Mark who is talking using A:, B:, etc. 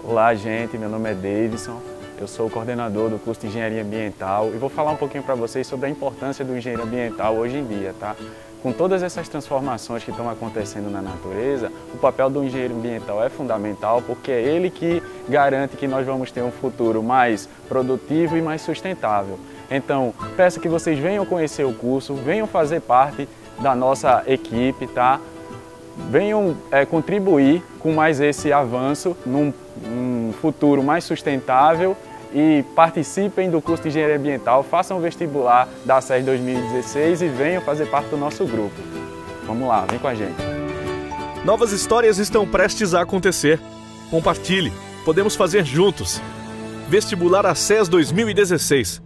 A: Olá, gente, meu nome é Davidson, eu sou o coordenador do curso de Engenharia Ambiental e vou falar um pouquinho para vocês sobre a importância do engenheiro ambiental hoje em dia, tá? Com todas essas transformações que estão acontecendo na natureza, o papel do engenheiro ambiental é fundamental porque é ele que garante que nós vamos ter um futuro mais produtivo e mais sustentável. Então, peço que vocês venham conhecer o curso, venham fazer parte da nossa equipe, tá? Venham contribuir com mais esse avanço num futuro mais sustentável e participem do curso de Engenharia Ambiental, façam o vestibular da SES 2016 e venham fazer parte do nosso grupo. Vamos lá, vem com a gente.
B: Novas histórias estão prestes a acontecer. Compartilhe, podemos fazer juntos. Vestibular SES 2016.